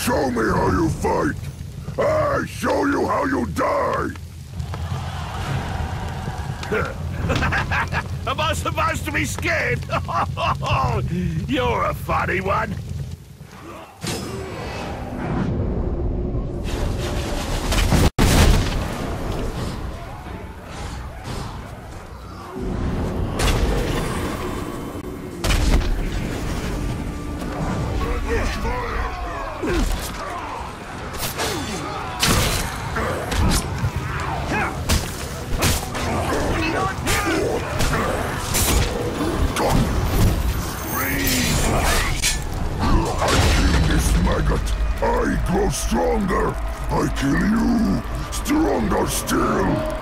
Show me how you fight! I show you how you die! Am I supposed to be scared? You're a funny one. I grow stronger. I kill you. Stronger still.